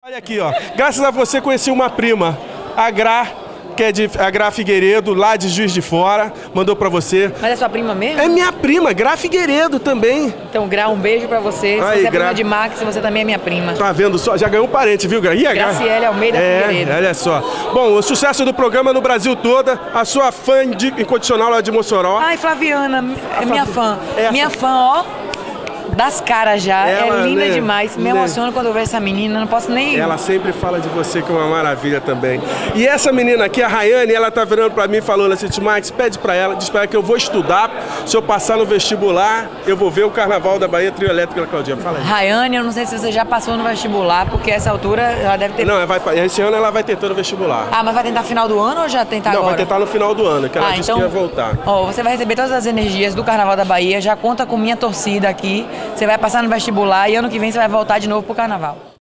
Olha aqui, ó. Graças a você conheci uma prima, a Gra, que é a Gra Figueiredo, lá de Juiz de Fora, mandou pra você. Mas é sua prima mesmo? É minha prima, Gra Figueiredo também. Então, Gra, um beijo pra você. Se Aí, você é Gra. prima de Max, você também é minha prima. Tá vendo só? Já ganhou um parente, viu, Gra? E a Gra? Graciele Almeida Figueiredo. Olha só. Bom, o sucesso do programa no Brasil toda, a sua fã incondicional lá de Mossoró. Ai, Flaviana, é minha fã. Essa. Minha fã, ó, das caras já. Ela, é linda né, demais. Me né? emociono quando eu vejo essa menina, não posso nem... Ela sempre fala de você que é uma maravilha também. E essa menina aqui, a Rayane, ela tá virando pra mim falando assim, Max, pede pra ela, diz pra ela que eu vou estudar, se eu passar no vestibular, eu vou ver o Carnaval da Bahia Trio Elétrico da Claudinha. Fala aí. Rayane, eu não sei se você já passou no vestibular, porque essa altura ela deve ter... Não, esse ano ela vai tentar no vestibular. Ah, mas vai tentar final do ano ou já tentar Não, agora? vai tentar no final do ano, que ela disse que ia voltar. Ó, você vai receber todas as energias do Carnaval da Bahia, já conta com minha torcida aqui, você vai passar no vestibular e ano que vem você vai voltar de novo pro Carnaval.